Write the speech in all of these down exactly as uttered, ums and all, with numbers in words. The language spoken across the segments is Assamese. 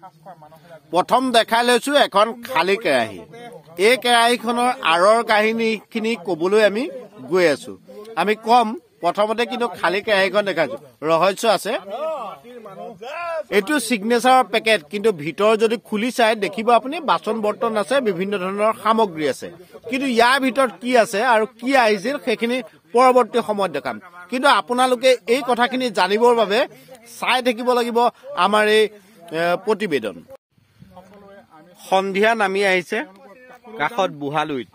প্ৰথম দেখাই লৈছো এখন খালী কেৰাহী এই কেৰাহীখনৰ আৰৰ কাহিনীখিনি কবলৈ আমি গৈ আছো আমি কম প্ৰথমতে কিন্তু খালী কেৰাহীখন দেখাইছো ৰহস্য আছে এইটো সিগনেচাৰ পেকেট কিন্তু ভিতৰ যদি খুলি চাই দেখিব আপুনি বাচন বৰ্তন আছে বিভিন্ন ধৰণৰ সামগ্ৰী আছে কিন্তু ইয়াৰ ভিতৰত কি আছে আৰু কি আহিছিল সেইখিনি পৰৱৰ্তী সময়ত দেখাম কিন্তু আপোনালোকে এই কথাখিনি জানিবৰ বাবে চাই থাকিব লাগিব আমাৰ এই প্ৰতিবেদন সন্ধিয়া নামি আহিছে কাষত বুহালুইত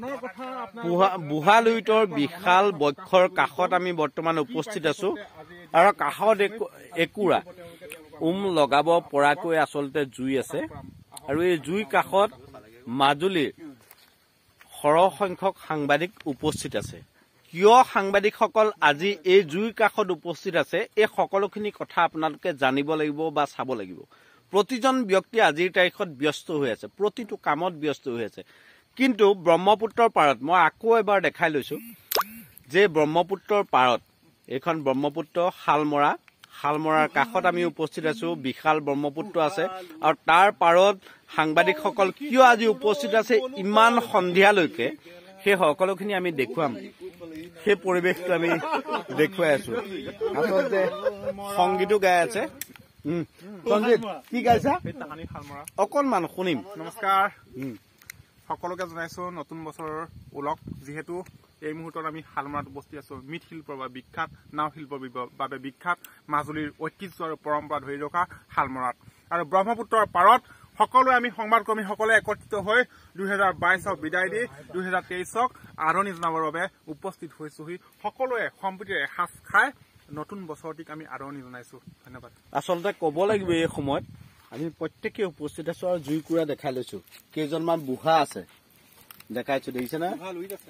বুহালুইতৰ বিশাল বক্ষৰ কাষত আমি বৰ্তমান উপস্থিত আছো আৰু কাষত একুৰা উম লগাব পৰাকৈ আচলতে জুই আছে আৰু এই জুই কাষত মাজুলীৰ সৰহ সংখ্যক সাংবাদিক উপস্থিত আছে কিয় সাংবাদিকসকল আজি এই জুই কাষত উপস্থিত আছে এই সকলোখিনি কথা আপোনালোকে জানিব লাগিব বা চাব লাগিব প্ৰতিজন ব্যক্তি আজিৰ তাৰিখত ব্যস্ত হৈ আছে প্ৰতিটো কামত ব্যস্ত হৈ আছে কিন্তু ব্ৰহ্মপুত্ৰৰ পাৰত মই আকৌ এবাৰ দেখাই লৈছো যে ব্ৰহ্মপুত্ৰৰ পাৰত এখন ব্ৰহ্মপুত্ৰ শালমৰা শালমৰাৰ কাষত আমি উপস্থিত আছো বিশাল ব্ৰহ্মপুত্ৰ আছে আৰু তাৰ পাৰত সাংবাদিকসকল কিয় আজি উপস্থিত আছে ইমান সন্ধিয়ালৈকে সেই সকলোখিনি আমি দেখুৱাম সেই পৰিৱেশটো আমি দেখুৱাই আছো আচলতে সংগীতো গাই আছে সঞ্জিত কি গাইছা অকণমান শুনিম নমস্কাৰ সকলোকে জনাইছো নতুন বছৰৰ ওলক যিহেতু এই মুহূৰ্তত আমি শালমৰাত উপস্থিত আছো মৃৎশিল্পৰ বাবে বিখ্যাত নাও শিল্পৰ বাবে বিখ্যাত মাজুলীৰ ঐতিহ্য আৰু পৰম্পৰা ধৰি ৰখা শালমৰাত আৰু ব্ৰহ্মপুত্ৰৰ পাৰত সকলোৱে আমি সংবাদকৰ্মীসকলে একত্ৰিত হৈ দুহেজাৰ বাইছক বিদায় দি দুহেজাৰ তেইছক আদৰণি জনাবৰ বাবে উপস্থিত হৈছোহি সকলোৱে সম্প্ৰীতিৰে এসাঁজ খাই নতুন বছৰটিক আমি আদৰণি জনাইছো ধন্যবাদ আচলতে ক'ব লাগিব এই সময়ত আমি প্ৰত্যেকে উপস্থিত আছো আৰু জুইকুৰা দেখাই লৈছো কেইজনমান বুঢ়া আছে দেখাইছো দেখিছে না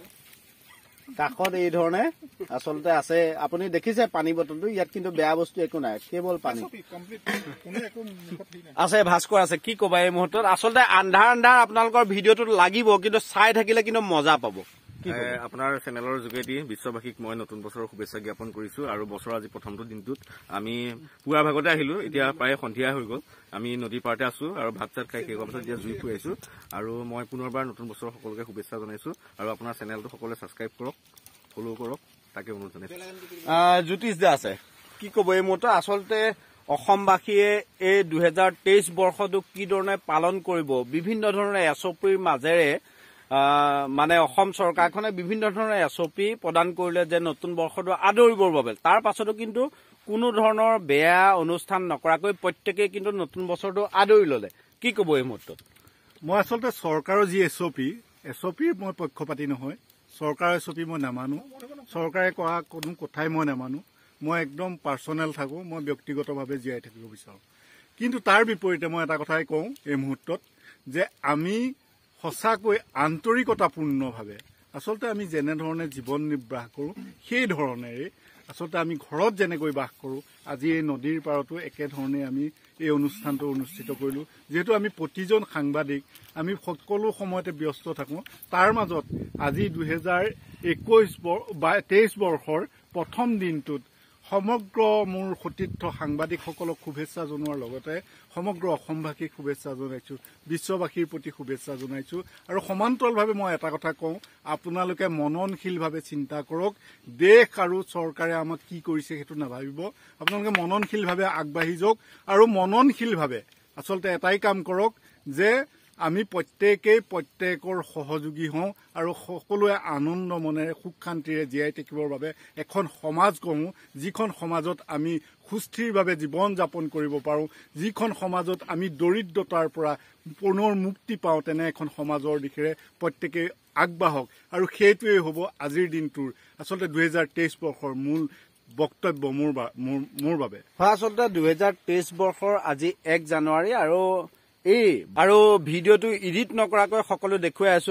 কাষত এই ধৰণে আচলতে আছে আপুনি দেখিছে পানী বটলটো ইয়াত কিন্তু বেয়া বস্তু একো নাই কেৱল পানী আছে ভাস্কৰ আছে কি কবা এই মুহূৰ্তত আচলতে আন্ধাৰ আন্ধাৰ আপোনালোকৰ ভিডিঅ'টোত লাগিব কিন্তু চাই থাকিলে কিন্তু মজা পাব আপোনাৰ চেনেলৰ যোগেদি বিশ্ববাসীক মই নতুন বছৰৰ শুভেচ্ছা জ্ঞাপন কৰিছো আৰু বছৰৰ আজি প্ৰথমটো দিনটোত আমি পুৱা ভাগতে আহিলো এতিয়া প্ৰায় সন্ধিয়া হৈ গ'ল আমি নদীৰ পাৰতে আছো আৰু ভাত চাত খাই শেষ হোৱাৰ পিছত এতিয়া জুই ফুৰি আহিছো আৰু মই পুনৰবাৰ নতুন বছৰৰ সকলোকে শুভেচ্ছা জনাইছো আৰু আপোনাৰ চেনেলটো সকলোৱে ছাবস্ক্ৰাইব কৰক ফ'ল' কৰক তাকে অনুৰোধ জনাইছো জ্যোতিষ দা আছে কি ক'ব এই মুহূৰ্তত আচলতে অসমবাসীয়ে এই দুহেজাৰ তেইছ বৰ্ষটো কি ধৰণে পালন কৰিব বিভিন্ন ধৰণৰ এছ অ' পিৰ মাজেৰে মানে অসম চৰকাৰখনে বিভিন্ন ধৰণৰ এছ অ' পি প্ৰদান কৰিলে যে নতুন বৰ্ষটো আদৰিবৰ বাবে তাৰ পাছতো কিন্তু কোনো ধৰণৰ বেয়া অনুষ্ঠান নকৰাকৈ প্ৰত্যেকেই কিন্তু নতুন বছৰটো আদৰি ললে কি ক'ব এই মুহূৰ্তত মই আচলতে চৰকাৰৰ যি S O' P S O' পিৰ মই পক্ষপাতি নহয় চৰকাৰৰ এছ অ' পি মই নামানো চৰকাৰে কোৱা কোনো কথাই মই নামানো মই একদম পাৰ্চনেল থাকোঁ মই ব্যক্তিগতভাৱে জীয়াই থাকিব বিচাৰোঁ কিন্তু তাৰ বিপৰীতে মই এটা কথাই কওঁ এই মুহূৰ্তত যে আমি সঁচাকৈ আন্তৰিকতাপূৰ্ণভাৱে আচলতে আমি যেনেধৰণে জীৱন নিৰ্বাহ কৰোঁ সেই ধৰণেৰে আচলতে আমি ঘৰত যেনেকৈ বাস কৰোঁ আজি এই নদীৰ পাৰতো একেধৰণে আমি এই অনুষ্ঠানটো অনুষ্ঠিত কৰিলোঁ যিহেতু আমি প্ৰতিজন সাংবাদিক আমি সকলো সময়তে ব্যস্ত থাকোঁ তাৰ মাজত আজি দুহেজাৰ একৈছ বা তেইছ বৰ্ষৰ প্ৰথম দিনটোত সমগ্ৰ মোৰ সতীৰ্থ সাংবাদিকসকলক শুভেচ্ছা জনোৱাৰ লগতে সমগ্ৰ অসমবাসীক শুভেচ্ছা জনাইছোঁ বিশ্ববাসীৰ প্ৰতি শুভেচ্ছা জনাইছোঁ আৰু সমান্তৰালভাৱে মই এটা কথা কওঁ আপোনালোকে মননশীলভাৱে চিন্তা কৰক দেশ আৰু চৰকাৰে আমাক কি কৰিছে সেইটো নাভাবিব আপোনালোকে মননশীলভাৱে আগবাঢ়ি যাওক আৰু মননশীলভাৱে আচলতে এটাই কাম কৰক যে আমি প্ৰত্যেকেই প্ৰত্যেকৰ সহযোগী হওঁ আৰু সকলোৱে আনন্দ মনেৰে সুখ শান্তিৰে জীয়াই থাকিবৰ বাবে এখন সমাজ গঢ়োঁ যিখন সমাজত আমি সুস্থিৰভাৱে জীৱন যাপন কৰিব পাৰোঁ যিখন সমাজত আমি দৰিদ্ৰতাৰ পৰা পুনৰ মুক্তি পাওঁ তেনে এখন সমাজৰ দিশেৰে প্ৰত্যেকেই আগবাঢ়ক আৰু সেইটোৱেই হ'ব আজিৰ দিনটোৰ আচলতে দুহেজাৰ তেইছ বৰ্ষৰ মূল বক্তব্য মোৰ মোৰ বাবে আচলতে দুহেজাৰ তেইছ বৰ্ষৰ আজি এক জানুৱাৰী আৰু এই আৰু ভিডিঅ'টো এডিট নকৰাকৈ সকলো দেখুৱাই আছো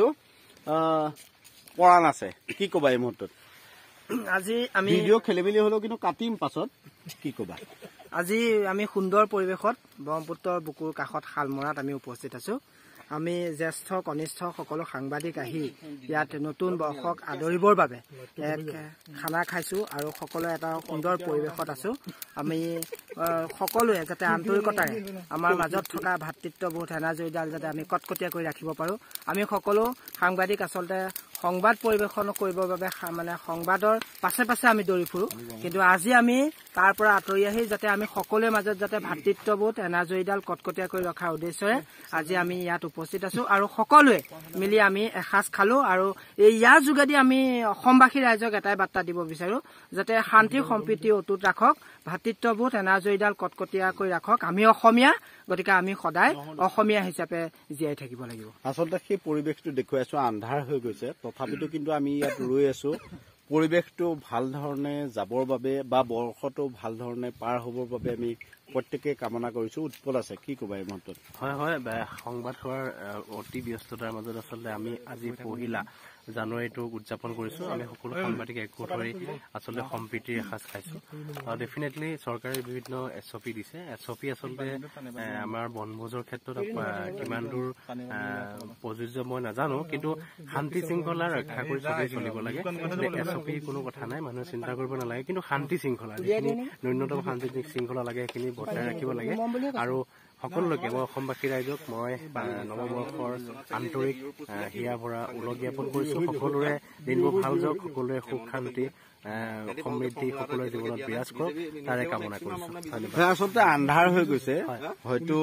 পৰাণ আছে কি ক'বা এই মুহূৰ্তত আজি আমি ভিডিঅ' খেলি মেলি হলেও কিন্তু কাটিম পাছত কি ক'বা আজি আমি সুন্দৰ পৰিৱেশত ব্ৰহ্মপুত্ৰৰ বুকুৰ কাষত শালমৰাত আমি উপস্থিত আছো আমি জ্যেষ্ঠ কনিষ্ঠ সকলো সাংবাদিক আহি ইয়াত নতুন বৰ্ষক আদৰিবৰ বাবে এক খানা খাইছো আৰু সকলোৱে এটা সুন্দৰ পৰিৱেশত আছো। আমি সকলোৱে যাতে আন্তৰিকতাৰে আমাৰ মাজত থকা ভাতৃত্ববোধ এনাজৰীডাল যাতে আমি কটকটীয়া কৰি ৰাখিব পাৰো। আমি সকলো সাংবাদিক আচলতে সংবাদ পৰিৱেশন কৰিবৰ বাবে মানে সংবাদৰ পাছে পাছে আমি দৌৰি ফুৰো, কিন্তু আজি আমি তাৰ পৰা আঁতৰি আহি যাতে আমি সকলোৰে মাজত যাতে ভাতৃত্ববোধ এনাজৰীডাল কটকটীয়া কৰি ৰখাৰ উদ্দেশ্যৰে আজি আমি ইয়াত উপস্থিত আছো আৰু সকলোৱে মিলি আমি এসাঁজ খালো। আৰু এই ইয়াৰ যোগেদি আমি অসমবাসী ৰাইজক এটাই বাৰ্তা দিব বিচাৰো, যাতে শান্তি সম্প্ৰীতি অটুট ৰাখক, ভাতৃত্ববোধ এনাজৰীডাল কটকটীয়া কৰি ৰাখক। আমি অসমীয়া, গতিকে আমি সদায় অসমীয়া হিচাপে জীয়াই থাকিব লাগিব। আচলতে সেই পৰিৱেশটো দেখুৱাইছো, আন্ধাৰ হৈ গৈছে, তথাপিতো কিন্তু আমি ইয়াত ৰৈ আছো পৰিৱেশটো ভাল ধৰণে যাবৰ বাবে বা বৰ্ষটো ভাল ধৰণে পাৰ হ'বৰ বাবে আমি প্ৰত্যেকে কামনা কৰিছো। উৎপল আছে, কি ক'বা এই মুহূৰ্তত? হয় হয় সংবাদ সেৱাৰ অতি ব্যস্ততাৰ মাজত আচলতে আমি আজি পহিলা জানুৱাৰীটোক উদযাপন কৰিছো। আমি সকলো সাংবাদিক একগোট হৈ আচলতে সম্প্ৰীতিৰ এসাঁজ খাইছো। ডেফিনেটলি চৰকাৰে বিভিন্ন এছ অ' পি দিছে। এছ অ' পি আচলতে আমাৰ বনভোজৰ ক্ষেত্ৰত কিমান দূৰ প্ৰযোজ্য মই নাজানো, কিন্তু শান্তি শৃংখলা ৰক্ষা কৰি চবেই চলিব লাগে। এছ অ' পি কোনো কথা নাই, মানুহে চিন্তা কৰিব নালাগে, কিন্তু শান্তি শৃংখলা যিখিনি ন্যূনতম শান্তি শৃংখলা লাগে সেইখিনি বজাই ৰাখিব লাগে। আৰু সকলোকে মই অসমবাসী ৰাইজক মই নৱবৰ্ষৰ আন্তৰিক হিয়া ভৰা ওলগ জ্ঞাপন কৰিছো। সকলোৰে দিনবোৰ ভাল যাওক, সকলোৰে সুখ শান্তি সমৃদ্ধি সকলোৰে জীৱনত বিৰাজ কৰক, তাৰে কামনা কৰিছো। আচলতে আন্ধাৰ হৈ গৈছে, হয়তো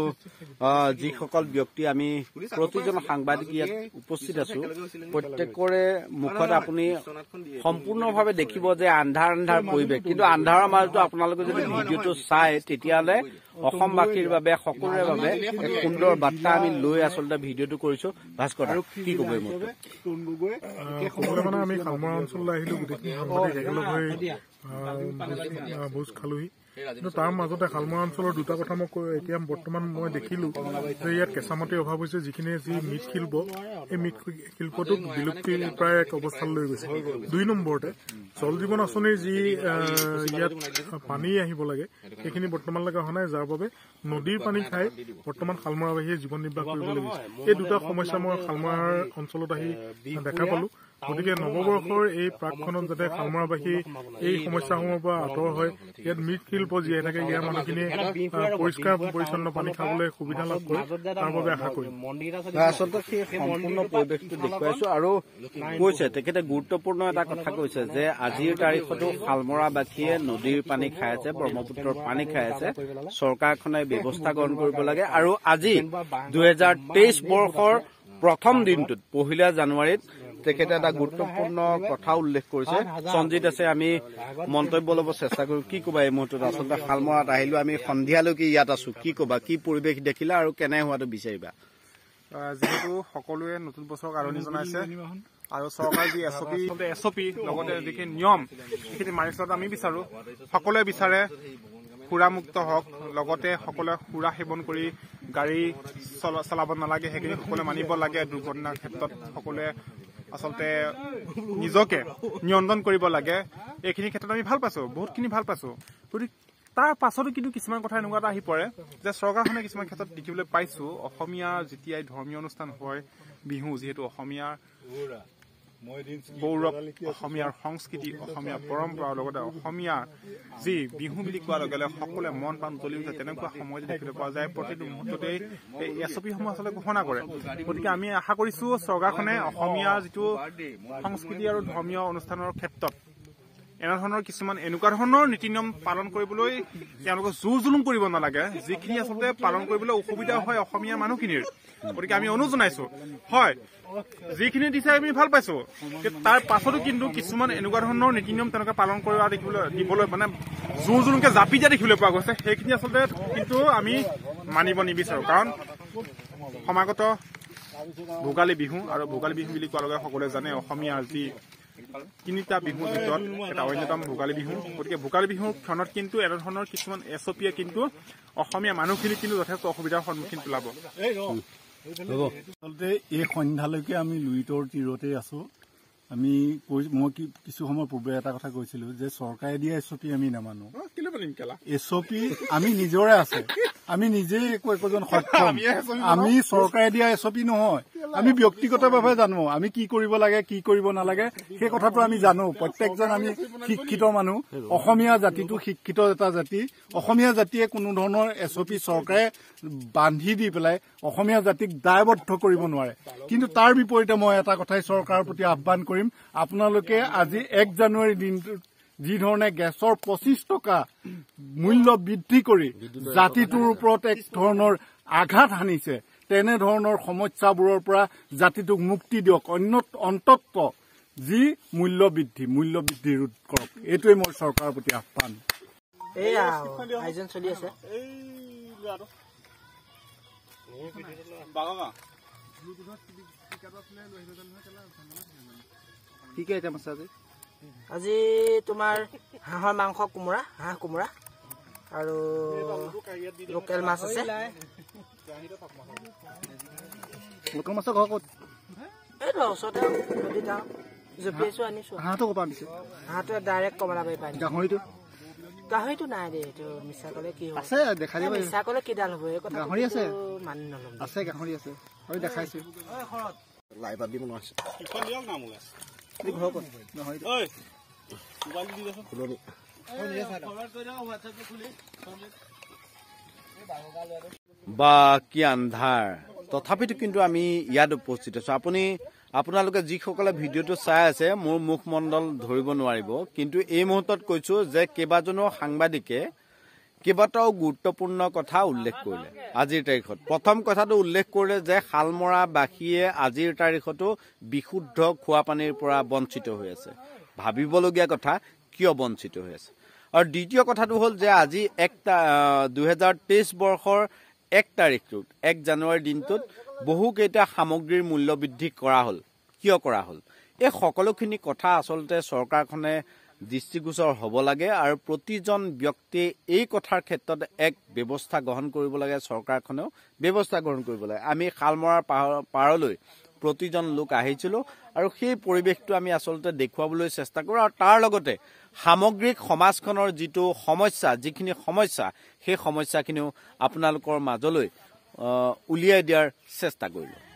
যিসকল ব্যক্তি আমি প্ৰতিজন সাংবাদিক ইয়াত উপস্থিত আছো প্ৰত্যেকৰে মুখত আপুনি সম্পূৰ্ণভাৱে দেখিব যে আন্ধাৰ আন্ধাৰ পৰিৱেশ, কিন্তু আন্ধাৰৰ মাজতো আপোনালোকে যদি ভিডিঅ'টো চাই তেতিয়াহ'লে অসমবাসীৰ বাবে সকলোৰে বাবে এক সুন্দৰ বাৰ্তা আমি লৈ আচলতে ভিডিঅ'টো কৰিছো। ভাস্কৰ আৰু কি ক'ব এই মুহূৰ্তত? মানে আমি শালমৰা অঞ্চললৈ আহিলো, গোটেইখিনি সাংবাদিক একেলগ হৈ ভোজ খালোহি। কিন্তু তাৰ মাজতে শালমৰা অঞ্চলৰ দুটা কথা মই এতিয়া বৰ্তমান মই দেখিলো যে ইয়াত কেঁচামাটিৰ অভাৱ হৈছে, যিখিনি যি মৃৎ শিল্প এই মৃৎ শিল্পটোক বিলুপ্তি প্ৰায় এক অৱস্থালৈ লৈ গৈছে। দুই নম্বৰতে জল জীৱন আঁচনিৰ যি ইয়াত পানী আহিব লাগে সেইখিনি বৰ্তমানলৈকে অহা নাই, যাৰ বাবে নদীৰ পানী খাই বৰ্তমান শালমৰাবাসীয়ে জীৱন নিৰ্বাহ কৰিব লাগিছে। এই দুটা সমস্যা মই শালমৰাৰ অঞ্চলত আহি দেখা পালো। গতিকে নৱবৰ্ষৰ এই প্ৰাকখনত যাতে শালমৰাবাসী এই সমস্যাসমূহৰ পৰা আঁতৰ হয়, ইয়াত মৃৎ শিল্প জীয়াই থাকে, ইয়াৰ মানুহখিনিয়ে পৰিষ্কাৰ পৰিচ্ছন্ন পানী খাবলৈ সুবিধা লাভ কৰে, তাৰ বাবে আশা কৰিম। আচলতে সেই সম্পূৰ্ণ পৰিৱেশটো দেখুৱাইছো আৰু কৈছে তেখেতে গুৰুত্বপূৰ্ণ এটা কথা কৈছে যে আজিৰ তাৰিখতো শালমৰাবাসীয়ে নদীৰ পানী খাই আছে, ব্ৰহ্মপুত্ৰৰ পানী খাই আছে, চৰকাৰখনে ব্যৱস্থা গ্ৰহণ কৰিব লাগে। আৰু আজি দুহেজাৰ তেইছ বৰ্ষৰ প্ৰথম দিনটোত পহিলা জানুৱাৰীত তেখেতে এটা গুৰুত্বপূৰ্ণ কথা উল্লেখ কৰিছে। সঞ্জিত আছে, আমি মন্তব্য ল'ব চেষ্টা কৰো। কি ক'বা এই মুহূৰ্তত? আচলতে শালমৰাত আহিলো, আমি সন্ধিয়ালৈকে ইয়াত আছো, কি ক'বা, কি পৰিৱেশ দেখিলা আৰু কেনে হোৱাটো বিচাৰিবা? যিহেতু সকলোৱে নতুন বছৰক আদৰণি জনাইছে আৰু চৰকাৰ যি S O' P S O' P লগতে যিখিনি নিয়ম সেইখিনি মানি চলাটো আমি বিচাৰো। সকলোৱে বিচাৰে সুৰামুক্ত হওক, লগতে সকলোৱে সুৰা সেৱন কৰি গাড়ী চলাব নালাগে, সেইখিনি সকলোৱে মানিব লাগে। দুৰ্ঘটনাৰ ক্ষেত্ৰত সকলোৱে আচলতে নিজকে নিয়ন্ত্ৰণ কৰিব লাগে। এইখিনি ক্ষেত্ৰত আমি ভাল পাইছো, বহুতখিনি ভাল পাইছো। গতিকে তাৰ পাছতো কিন্তু কিছুমান কথা এনেকুৱা এটা আহি পৰে যে চৰকাৰখনে কিছুমান ক্ষেত্ৰত দেখিবলৈ পাইছো, অসমীয়া যেতিয়াই ধৰ্মীয় অনুষ্ঠান হয়, বিহু যিহেতু অসমীয়াৰ গৌৰৱ, অসমীয়াৰ সংস্কৃতি, অসমীয়াৰ পৰম্পৰা, লগতে অসমীয়াৰ যি বিহু বুলি কোৱাৰ লগে লগে সকলোৱে মন প্ৰাণ জ্বলি উঠে, তেনেকুৱা সময় দেখিবলৈ পোৱা যায়। প্ৰতিটো মুহূৰ্ততেই এই এছ অ' পিসমূহ আচলতে ঘোষণা কৰে। গতিকে আমি আশা কৰিছো চৰকাৰখনে অসমীয়াৰ যিটো সংস্কৃতি আৰু ধৰ্মীয় অনুষ্ঠানৰ ক্ষেত্ৰত এনেধৰণৰ কিছুমান এনেকুৱা ধৰণৰ নীতি নিয়ম পালন কৰিবলৈ তেওঁলোকে জোৰ জুলুম কৰিব নালাগে, যিখিনি আচলতে পালন কৰিবলৈ অসুবিধা হয় অসমীয়া মানুহখিনিৰ। গতিকে আমি অনুৰোধ জনাইছো, হয় যিখিনি দিছে আমি ভাল পাইছো, তাৰ পাছতো কিন্তু কিছুমান এনেকুৱা ধৰণৰ নীতি নিয়ম তেওঁলোকে পালন কৰা দেখিবলৈ দিবলৈ মানে জোৰ জুলুমকে জাপি দিয়া দেখিবলৈ পোৱা গৈছে, সেইখিনি আচলতে কিন্তু আমি মানিব নিবিচাৰো। কাৰণ সমাগত ভোগালী বিহু আৰু ভোগালী বিহু বুলি কোৱাৰ লগে সকলোৱে জানে অসমীয়াৰ যি তিনিটা বিহুৰ ভিতৰত এটা অন্যতম ভোগালী বিহু। গতিকে ভোগালী বিহুৰ ক্ষণত কিন্তু এনেধৰণৰ কিছুমান এছ অ' পিয়ে কিন্তু অসমীয়া মানুহখিনি কিন্তু যথেষ্ট অসুবিধাৰ সন্মুখীন পেলাব। আচলতে এই সন্ধ্যালৈকে আমি লুইতৰ তীৰতে আছো। আমি মই কিছু সময় পূৰ্বে এটা কথা কৈছিলো যে চৰকাৰে দিয়া এছ অ' পি আমি নামানো। এছ অ' পি আমি নিজৰে আছে, আমি নিজেই একো একোজন সক্ষম। আমি চৰকাৰে দিয়া এছ অ' পি নহয়, আমি ব্যক্তিগতভাৱে জানো আমি কি কৰিব লাগে কি কৰিব নালাগে সেই কথাটো আমি জানো। প্ৰত্যেকজন আমি শিক্ষিত মানুহ, অসমীয়া জাতিটো শিক্ষিত এটা জাতি। অসমীয়া জাতিয়ে কোনো ধৰণৰ এছ অ' পি চৰকাৰে বান্ধি দি পেলাই অসমীয়া জাতিক দায়বদ্ধ কৰিব নোৱাৰে। কিন্তু তাৰ বিপৰীতে মই এটা কথাই চৰকাৰৰ প্ৰতি আহ্বান কৰিম, আপোনালোকে আজি এক জানুৱাৰী দিনটোত যি ধৰণে গেছৰ পঁচিছ টকা মূল্য বৃদ্ধি কৰি জাতিটোৰ ওপৰত এক ধৰণৰ আঘাত সানিছে, তেনেধৰণৰ সমস্যাবোৰৰ পৰা জাতিটোক মুক্তি দিয়ক। অন্য অন্তত যি মূল্য বৃদ্ধি মূল্য বৃদ্ধি ৰোধ কৰক, এইটোৱে মোৰ চৰকাৰৰ প্ৰতি আহ্বান। আজি তোমাৰ হাঁহৰ মাংস, কোমোৰা, হাঁহ কোমোৰা আৰু লোকেল মাছ আছে। লোকেল মাছৰ ঘৰ ক'ত? এইটো ওচৰতে নদীত জপিয়াইছো, আনিছো। হাঁহটো ক'ৰ পৰা আনিছো? হাঁহটো ডাইৰেক্ট কমলাবাৰী পাই। গাহৰিটো? গাহৰিটো নাই দেই, এইটো মিছা ক'লে কি হ'ব? আছে, দেখাই দিব। মিছা ক'লে কিডাল হ'ব? এই কথা গাহৰি আছে, মানি নল'ম। আছে, গাহৰি আছে, আমি দেখাইছো। লাই পাত দি বনোৱা আছে। ঘৰ ক'ত? গাহৰিটো বা কি আন্ধাৰ, তথাপিতো কিন্তু আমি ইয়াত উপস্থিত আছো। আপুনি আপোনালোকে যিসকলে ভিডিঅ'টো চাই আছে মোৰ মুখমণ্ডল ধৰিব নোৱাৰিব, কিন্তু এই মুহূৰ্তত কৈছো যে কেইবাজনো সাংবাদিকে কেইবাটাও গুৰুত্বপূৰ্ণ কথা উল্লেখ কৰিলে আজিৰ তাৰিখত। প্ৰথম কথাটো উল্লেখ কৰিলে যে শালমৰাবাসীয়ে আজিৰ তাৰিখতো বিশুদ্ধ খোৱা পানীৰ পৰা বঞ্চিত হৈ আছে। ভাবিবলগীয়া কথা, কিয় বঞ্চিত হৈ আছে। আৰু দ্বিতীয় কথাটো হ'ল যে আজি এক দুহেজাৰ তেইছ বৰ্ষৰ এক তাৰিখটোত এক জানুৱাৰী দিনটোত বহুকেইটা সামগ্ৰীৰ মূল্য বৃদ্ধি কৰা হ'ল। কিয় কৰা হ'ল? এই সকলোখিনি কথা আচলতে চৰকাৰখনে দৃষ্টিগোচৰ হ'ব লাগে আৰু প্ৰতিজন ব্যক্তিয়ে এই কথাৰ ক্ষেত্ৰত এক ব্যৱস্থা গ্ৰহণ কৰিব লাগে। চৰকাৰখনেও ব্যৱস্থা গ্ৰহণ কৰিব লাগে। আমি শালমৰাৰ পাৰলৈ প্ৰতিজন লোক আহিছিলোঁ আৰু সেই পৰিৱেশটো আমি আচলতে দেখুৱাবলৈ চেষ্টা কৰোঁ আৰু তাৰ লগতে সামগ্ৰিক সমাজখনৰ যিটো সমস্যা, যিখিনি সমস্যা সেই সমস্যাখিনিও আপোনালোকৰ মাজলৈ উলিয়াই দিয়াৰ চেষ্টা কৰিলোঁ।